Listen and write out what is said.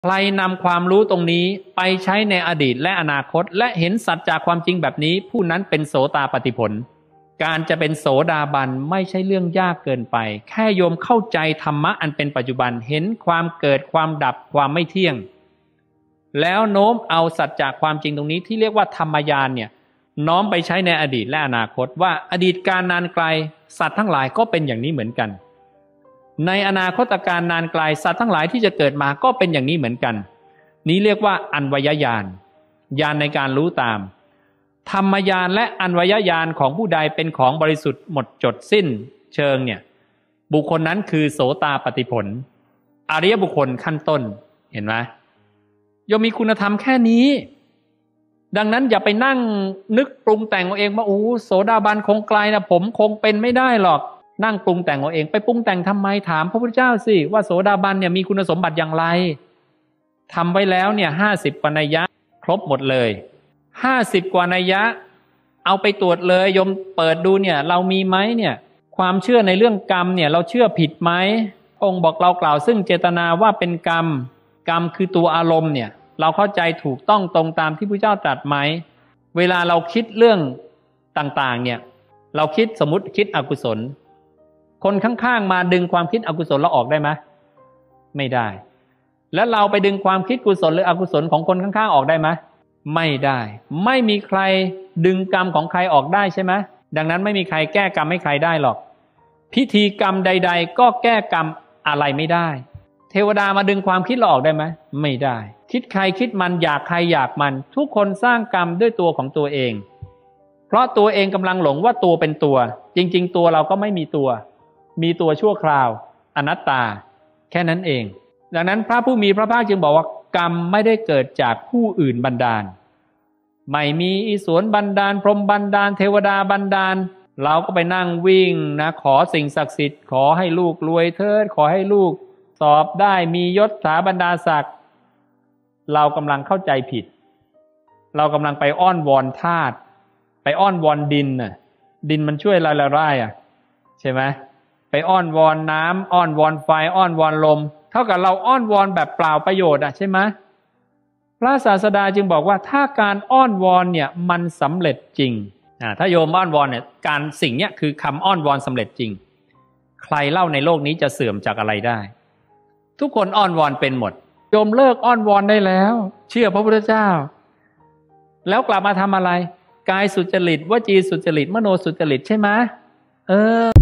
ใครนำความรู้ตรงนี้ไปใช้ในอดีตและอนาคตและเห็นสัจจะความจริงแบบนี้ผู้นั้นเป็นโสตาปัตติผลการจะเป็นโสดาบันไม่ใช่เรื่องยากเกินไปแค่โยมเข้าใจธรรมะอันเป็นปัจจุบันเห็นความเกิดความดับความไม่เที่ยงแล้วโน้มเอาสัจจะความจริงตรงนี้ที่เรียกว่าธรรมญาณเนี่ยน้อมไปใช้ในอดีตและอนาคตว่าอดีตการนานไกลสัตว์ทั้งหลายก็เป็นอย่างนี้เหมือนกันในอนาคตการนานไกลสัตว์ทั้งหลายที่จะเกิดมาก็เป็นอย่างนี้เหมือนกันนี้เรียกว่าอันวยญาณญาณในการรู้ตามธรรมญาณและอันวยญาณของผู้ใดเป็นของบริสุทธิ์หมดจดสิ้นเชิงเนี่ยบุคคลนั้นคือโสตาปัตติผลอริยบุคคลขั้นต้นเห็นไหมโยมมีคุณธรรมแค่นี้ดังนั้นอย่าไปนั่งนึกปรุงแต่งเอาเองว่าโอ้โสดาบันคงไกลนะผมคงเป็นไม่ได้หรอกนั่งปรุงแต่งเอาเองไปปรุงแต่งทำไมถามพระพุทธเจ้าสิว่าโสดาบันเนี่ยมีคุณสมบัติอย่างไรทำไว้แล้วเนี่ย50 กว่านัยยะครบหมดเลย50 กว่านัยยะเอาไปตรวจเลยโยมเปิดดูเนี่ยเรามีไหมเนี่ยความเชื่อในเรื่องกรรมเนี่ยเราเชื่อผิดไหมองค์บอกเรากล่าวซึ่งเจตนาว่าเป็นกรรมกรรมคือตัวอารมณ์เนี่ยเราเข้าใจถูกต้องตรงตามที่พระเจ้าตรัสไหมเวลาเราคิดเรื่องต่างๆเนี่ยเราคิดสมมุติคิดอกุศลคนข้างๆมาดึงความคิดอกุศลเราออกได้ไหมไม่ได้แล้วเราไปดึงความคิดกุศลหรืออกุศลของคนข้างๆออกได้ไหมไม่ได้ไม่มีใครดึงกรรมของใครออกได้ใช่ไหมดังนั้นไม่มีใครแก้กรรมให้ใครได้หรอกพิธีกรรมใดๆก็แก้กรรมอะไรไม่ได้เทวดามาดึงความคิดเราออกได้ไหมไม่ได้คิดใครคิดมันอยากใครอยากมันทุกคนสร้างกรรมด้วยตัวของตัวเองเพราะตัวเองกำลังหลงว่าตัวเป็นตัวจริงๆตัวเราก็ไม่มีตัวมีตัวชั่วคราวอนัตตาแค่นั้นเองดังนั้นพระผู้มีพระภาคจึงบอกว่ากรรมไม่ได้เกิดจากผู้อื่นบันดาลไม่มีอิศวรบันดาลพรหมบันดาลเทวดาบันดาลเราก็ไปนั่งวิ่งนะขอสิ่งศักดิ์สิทธิ์ขอให้ลูกรวยเถิดขอให้ลูกสอบได้มียศถาบรรดาศักดิ์เรากำลังเข้าใจผิดเรากำลังไปอ้อนวอนธาตุไปอ้อนวอนดินน่ะดินมันช่วยอะไรละไรอ่ะใช่ไหมไปอ้อนวอนน้ำอ้อนวอนไฟอ้อนวอนลมเท่ากับเราอ้อนวอนแบบเปล่าประโยชน์อ่ะใช่ไหมพระศาสดาจึงบอกว่าถ้าการอ้อนวอนเนี่ยมันสำเร็จจริงถ้าโยมอ้อนวอนเนี่ยการสิ่งเนี้ยคือคำอ้อนวอนสำเร็จจริงใครเล่าในโลกนี้จะเสื่อมจากอะไรได้ทุกคนอ้อนวอนเป็นหมดโยมเลิกอ้อนวอนได้แล้วเชื่อพระพุทธเจ้าแล้วกลับมาทำอะไรกายสุจริตวจีสุจริตมโนสุจริตใช่ไหม